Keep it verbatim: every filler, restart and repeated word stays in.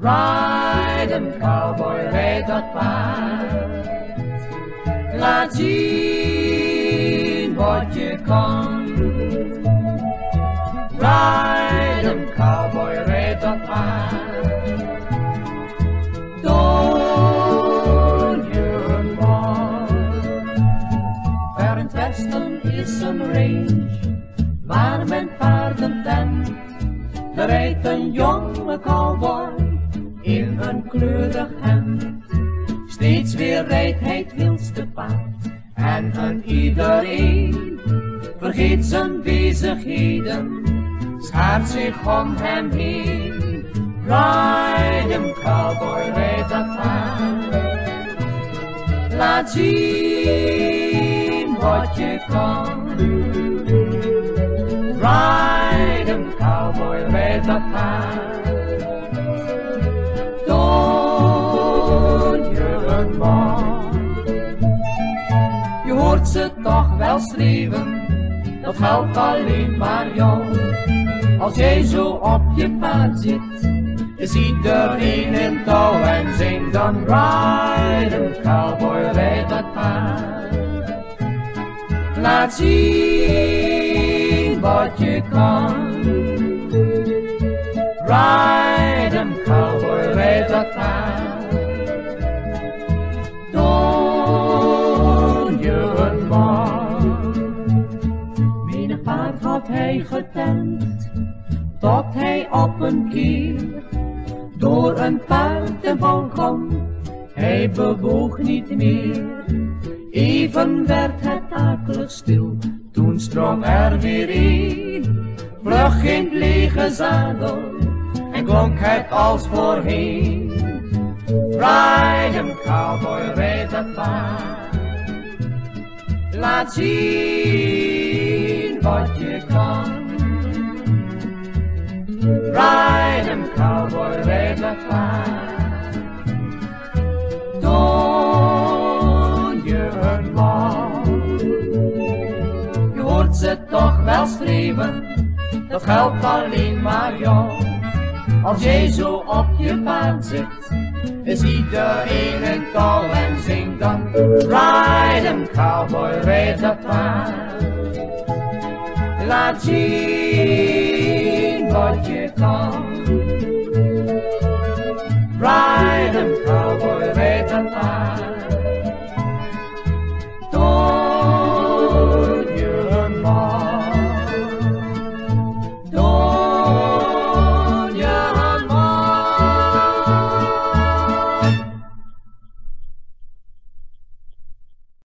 Ride 'em cowboy, rijd dat paard. Laat zien wat je kan. Ride 'em cowboy, rijd dat paard. Toon je een man. Ver in het westen is een range waar men paarden tent. Er rijdt een jonge cowboy in een kleurig hemd. Steeds weer rijdt hij het wildste paard en een iedereen vergeet zijn bezigheden, schaart zich om hem heen. Ride 'em cowboy, rijd dat paard. Laat zien wat je kan. Ride 'em cowboy, rijd dat paard. Toon je een man. Je hoort ze toch wel schreeuwen, dat geldt alleen maar jou. Als jij zo op je paard zit, is iedereen in touw en zing dan ride 'em cowboy, rijd dat paard. Laat zien wat je kan. Ride 'em cowboy, rijd dat paard. Toon je een man. Menig paard had hij getemd, tot hij op een keer door een paardenval kwam. Hij bewoog niet meer. Even werd het akelig stil, toen sprong er weer een, vlug in het lege zadel en klonk het als voorheen. Ride 'em cowboy, rijd dat paard. Laat zien wat je kan. Ride 'em cowboy, rijd dat paard. Toon je een man. Je hoort ze toch wel schreeuwen, dat geldt alleen maar jou. Als jij zo op je paard zit, is iedereen in touw en zingt dan ride 'em cowboy, rijd dat paard. Laat zien wat je kan. Ride 'em cowboy, rijd dat paard.